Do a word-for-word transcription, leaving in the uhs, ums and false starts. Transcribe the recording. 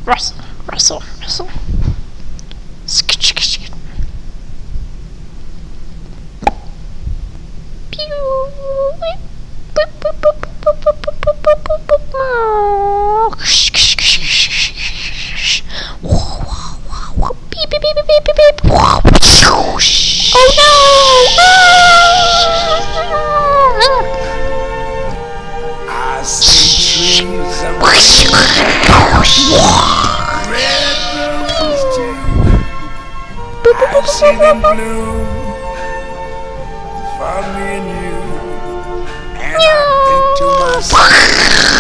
Rustle, rustle, rustle. Oh no! I see trees of red roses too. I see them bloom for me and you, and I think to myself.